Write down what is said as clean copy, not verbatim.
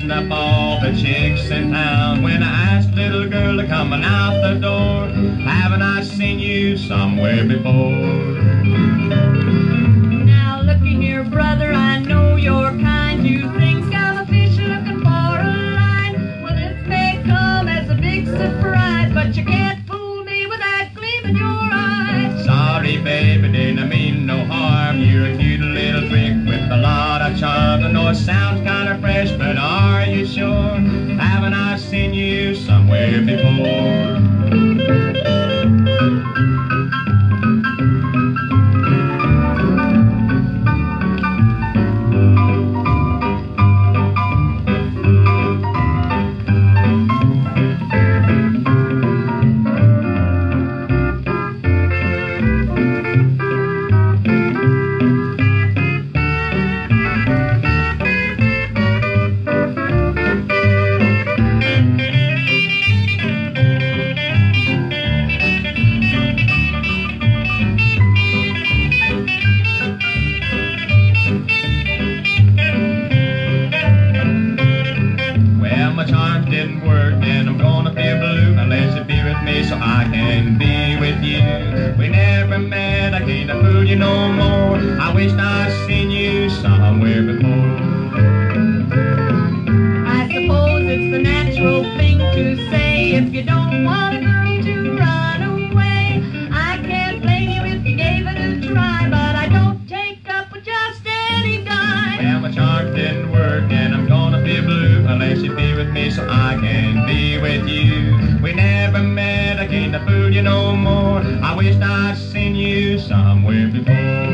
sizing up all the chicks in town. When I asked little girl to come out the door, haven't I seen you somewhere before? Now looky here, brother, I know you're kind. You think I'm a fish looking for a line. Well, this may come as a big surprise, but you can't fool me with that gleam in your eye. Sorry, baby, didn't mean no harm. You're a cute little trick with a lot of charm. I know it sounds kind of fresh, but are you sure? Haven't I seen you somewhere before? Didn't work and I'm gonna feel blue unless you be with me so I can be with you. We never met, I can't fool you no more. I wish I'd seen you somewhere before. I suppose it's the natural thing to say if you don't want a girl to run away. I can't blame you if you gave it a try, but I don't take up with just any guy. Well, my charm didn't work and I'm gonna feel blue unless you be with me so I can be with you. We never met, I can't fool you no more. I wish I'd seen you somewhere before.